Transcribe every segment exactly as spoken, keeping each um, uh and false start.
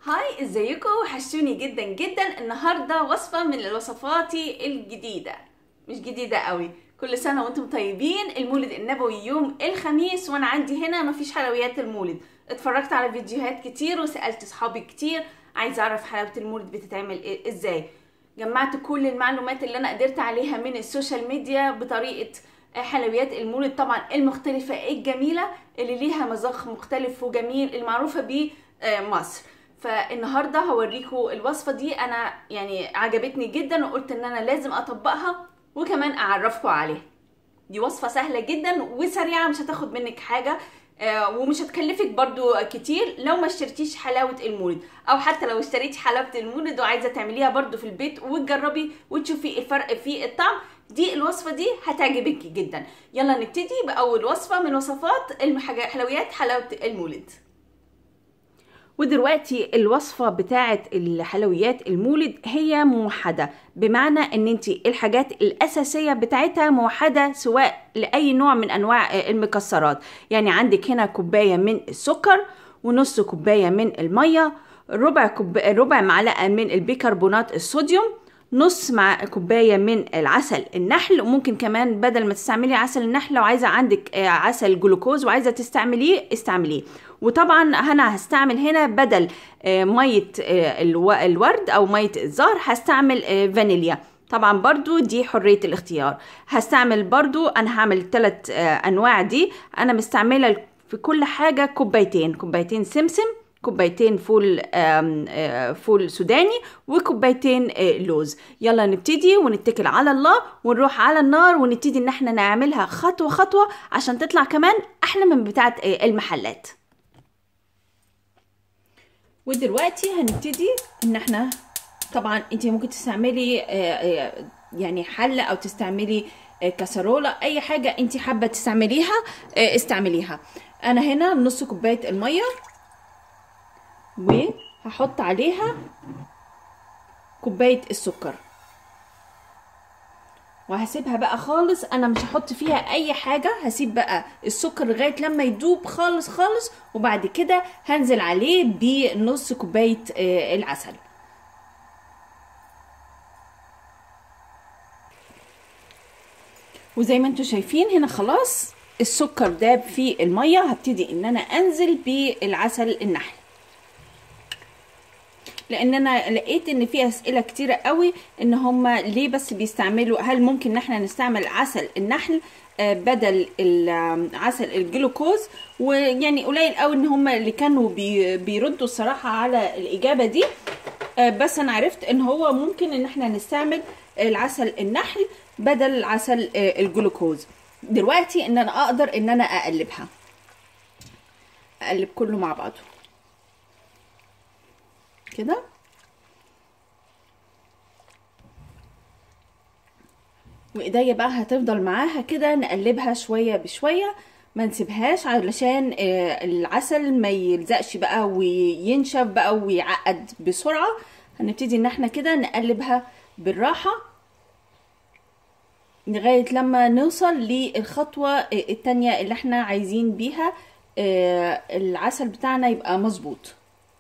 هاي، ازيكم؟ وحشوني جدا جدا. النهارده وصفه من وصفاتي الجديده، مش جديده قوي. كل سنه وانتم طيبين. المولد النبوي يوم الخميس، وانا عندي هنا مفيش حلويات المولد. اتفرجت على فيديوهات كتير وسالت صحابي كتير، عايزه اعرف حلاوه المولد بتتعمل إيه ازاي. جمعت كل المعلومات اللي انا قدرت عليها من السوشيال ميديا بطريقه حلويات المولد طبعا المختلفه الجميله اللي ليها مذاق مختلف وجميل المعروفه بيه مصر. فالنهارده هوريكم الوصفه دي، انا يعني عجبتني جدا وقلت ان انا لازم اطبقها وكمان اعرفكم عليها. دي وصفه سهله جدا وسريعه، مش هتاخد منك حاجه آه ومش هتكلفك برضو كتير لو ما اشتريتيش حلاوه المولد، او حتى لو اشتريتي حلاوه المولد وعايزه تعمليها برضو في البيت وتجربي وتشوفي الفرق في الطعم. دي الوصفه دي هتعجبك جدا. يلا نبتدي باول وصفه من وصفات حلويات حلاوه المولد. ودلوقتي الوصفة بتاعة الحلويات المولد هي موحدة، بمعنى ان انت الحاجات الاساسية بتاعتها موحدة سواء لأي نوع من انواع المكسرات. يعني عندك هنا كوباية من السكر، ونص كوباية من المية، ربع كوب... ربع معلقة من البيكربونات الصوديوم، نص مع كوباية من العسل النحل. وممكن كمان بدل ما تستعملي عسل النحل لو عايزة عندك عسل جلوكوز وعايزة تستعمليه استعمليه. وطبعا انا هستعمل هنا بدل مية الورد او مية الزهر هستعمل فانيليا. طبعا برضو دي حرية الاختيار. هستعمل برضو، انا هعمل ثلاث انواع دي. انا مستعملة في كل حاجة كوبايتين كوبايتين سمسم، كوبايتين فول فول سوداني، وكوبايتين لوز. يلا نبتدي ونتكل على الله ونروح على النار ونبتدي ان احنا نعملها خطوة خطوة عشان تطلع كمان احلى من بتاعة المحلات. ودلوقتي هنبتدي ان احنا، طبعا انت ممكن تستعملي يعني حلة او تستعملي كسرولة، اي حاجة انت حابة تستعمليها استعمليها. انا هنا نص كوباية المية وهحط عليها كوباية السكر وهسيبها بقى خالص. انا مش هحط فيها اي حاجة، هسيب بقى السكر لغاية لما يدوب خالص خالص، وبعد كده هنزل عليه بنص كوباية العسل. وزي ما انتم شايفين هنا خلاص السكر داب في المية. هبتدي ان انا انزل بالعسل النحل، لان انا لقيت ان في اسئله كتيره قوي ان هم ليه بس بيستعملوا، هل ممكن ان احنا نستعمل عسل النحل بدل عسل الجلوكوز؟ ويعني قليل قوي ان هم اللي كانوا بيردوا الصراحه على الاجابه دي. بس انا عرفت ان هو ممكن ان احنا نستعمل العسل النحل بدل عسل الجلوكوز. دلوقتي ان انا اقدر ان انا اقلبها، اقلب كله مع بعضه كده. وايديا بقى هتفضل معاها كده نقلبها شويه بشويه، ما نسيبهاش علشان العسل ما يلزقش بقى وينشف بقى ويعقد بسرعه. هنبتدي ان احنا كده نقلبها بالراحه لغايه لما نوصل للخطوه التانية اللي احنا عايزين بيها العسل بتاعنا يبقى مظبوط.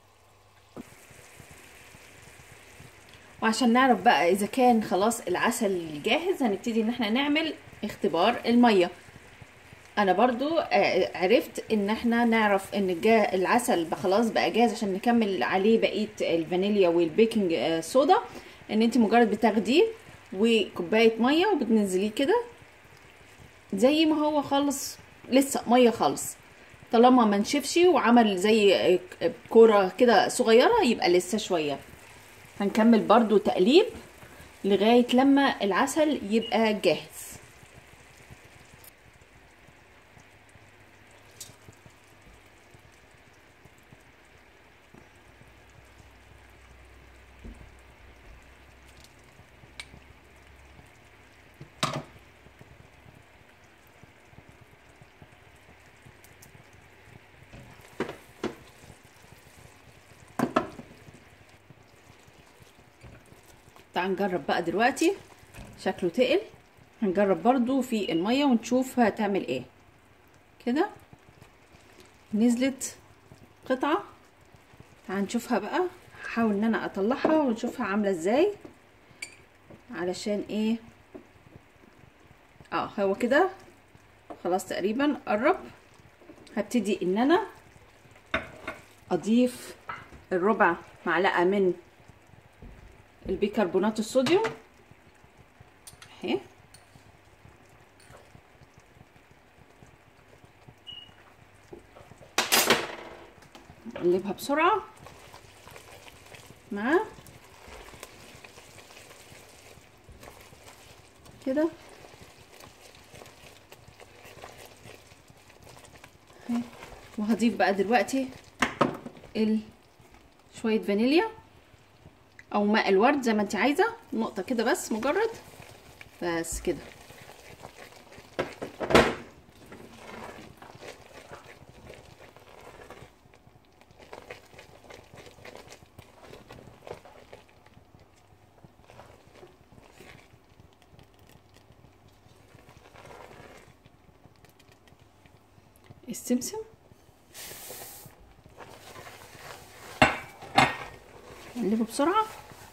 وعشان نعرف بقى اذا كان خلاص العسل جاهز هنبتدي ان احنا نعمل اختبار المية. انا برضو عرفت ان احنا نعرف ان العسل خلاص بقى جاهز عشان نكمل عليه بقية الفانيليا والبيكنج صودا. ان انت مجرد بتاخديه وكوباية مية وبتنزليه كده زي ما هو خالص، لسه مية خالص، طالما ما نشفش وعمل زي كورة كده صغيرة يبقى لسه شوية. هنكمل برضو تقليب لغاية لما العسل يبقى جاهز. تعال نجرب بقى دلوقتي، شكله تقل. هنجرب برضو في المية ونشوف هتعمل ايه. كده نزلت قطعة تعال نشوفها بقى، هحاول ان انا اطلعها ونشوفها عامله ازاي علشان ايه. اه هو كده خلاص تقريبا قرب. هبتدي ان انا اضيف الربع معلقه من البيكربونات الصوديوم اهي، نقلبها بسرعه مع كده اهي. وهضيف بقى دلوقتي شويه فانيليا او ماء الورد زي ما انت عايزه، نقطه كده بس مجرد، بس كده. السمسم نقلبه بسرعه.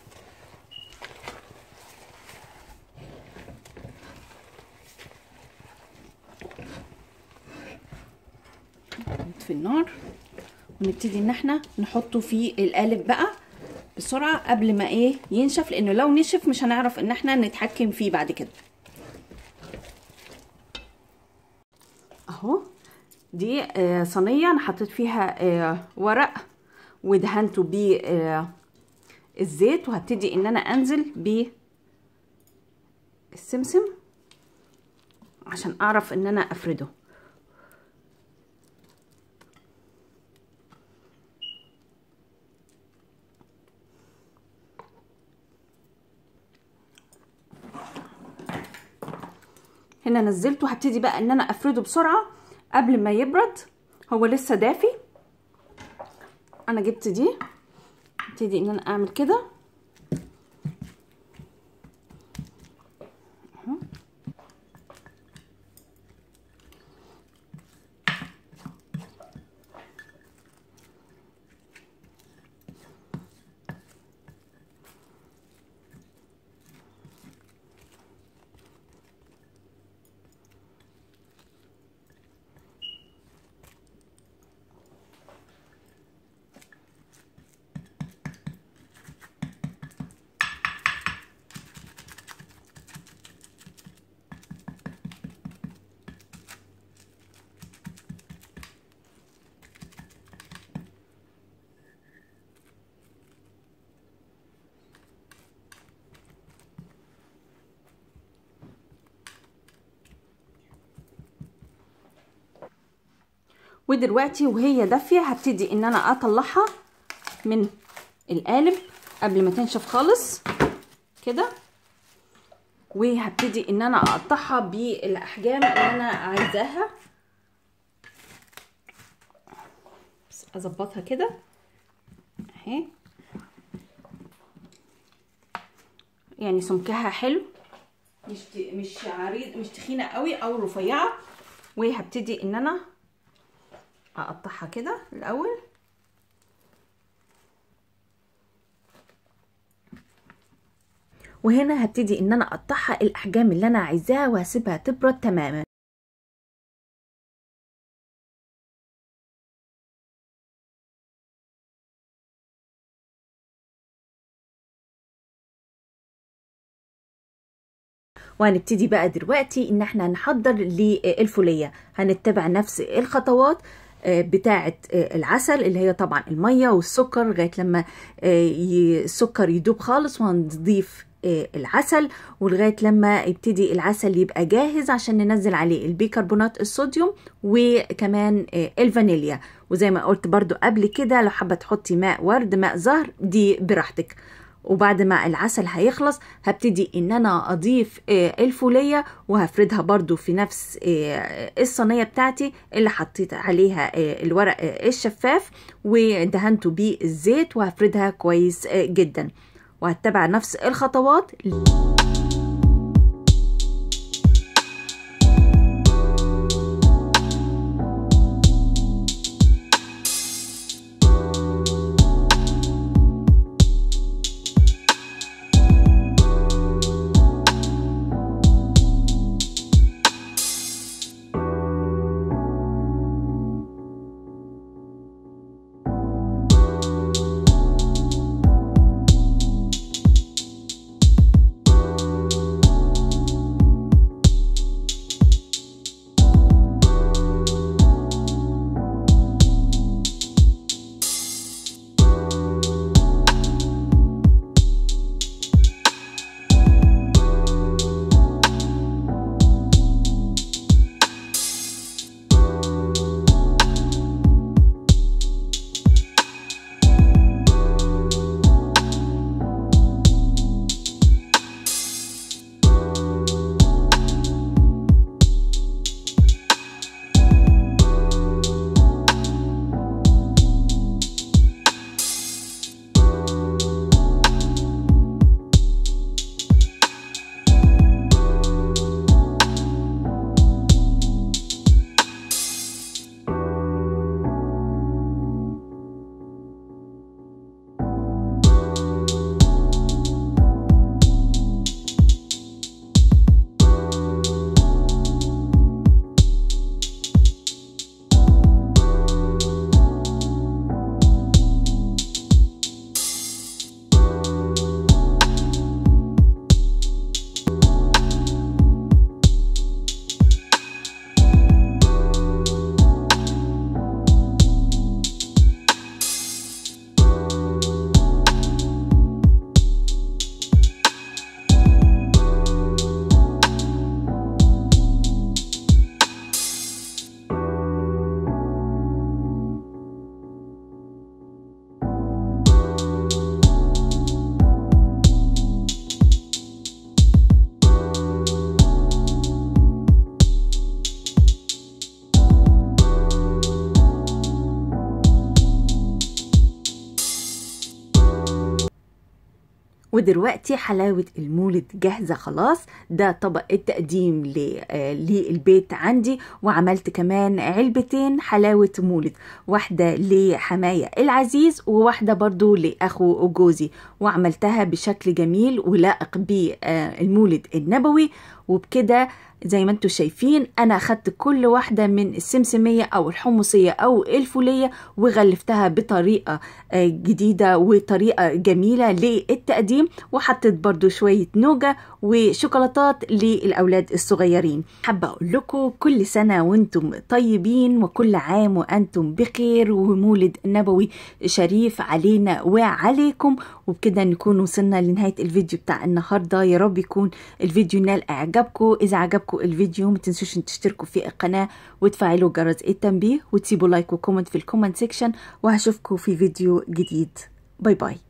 نطفي النار ونبتدي ان احنا نحطه في القالب بقى بسرعه قبل ما ايه ينشف، لانه لو نشف مش هنعرف ان احنا نتحكم فيه بعد كده. اهو دي آه صينيه انا حطيت فيها آه ورق ودهنته بيه آه الزيت، وهبتدي ان انا انزل بالسمسم عشان اعرف ان انا افرده. هنا نزلته، هبتدي بقى ان انا افرده بسرعه قبل ما يبرد، هو لسه دافي. انا جبت دي، هبتدي ان انا اعمل كده ودلوقتي وهي دافيه هبتدي ان انا اطلعها من القالب قبل ما تنشف خالص كده، وهبتدي ان انا اقطعها بالاحجام اللي انا عايزاها. بس اظبطها كده اهي، يعني سمكها حلو، مش مش عريض مش تخينه قوي او رفيعه. وهبتدي ان انا اقطعها كده الاول، وهنا هبتدي ان انا اقطعها الاحجام اللي انا عايزاها وهسيبها تبرد تماما. وهنبتدي بقى دلوقتي ان احنا نحضر للفوليه. هنتبع نفس الخطوات بتاعه العسل، اللي هي طبعا الميه والسكر لغايه لما السكر يدوب خالص، وهنضيف العسل ولغايه لما يبتدي العسل يبقى جاهز عشان ننزل عليه البيكربونات الصوديوم وكمان الفانيليا. وزي ما قلت برضو قبل كده، لو حابه تحطي ماء ورد ماء زهر دي براحتك. وبعد ما العسل هيخلص هبتدي ان انا اضيف الفولية وهفردها برضو في نفس الصينية بتاعتي اللي حطيت عليها الورق الشفاف ودهنته بالزيت، وهفردها كويس جدا وهتبع نفس الخطوات. ودلوقتي حلاوة المولد جاهزة خلاص. ده طبق التقديم للبيت عندي، وعملت كمان علبتين حلاوة مولد، واحدة لحماية العزيز وواحدة برضو لأخو جوزي، وعملتها بشكل جميل ولائق بالمولد النبوي. وبكده زي ما انتم شايفين انا اخدت كل واحدة من السمسمية او الحمصية او الفولية وغلفتها بطريقة جديدة وطريقة جميلة للتقديم، وحطيت برضو شوية نوجة وشوكولاتات للأولاد الصغيرين. حابة أقول لكم كل سنة وانتم طيبين، وكل عام وأنتم بخير، ومولد نبوي شريف علينا وعليكم. وبكده نكون وصلنا لنهاية الفيديو بتاع النهاردة. يا رب يكون الفيديو نال إعجابكم. إذا عجبكم الفيديو ما تنسوش ان تشتركوا في القناة وتفعلوا جرس التنبيه وتسيبوا لايك وكومنت في الكومنت سيكشن، وهشوفكم في فيديو جديد. باي باي.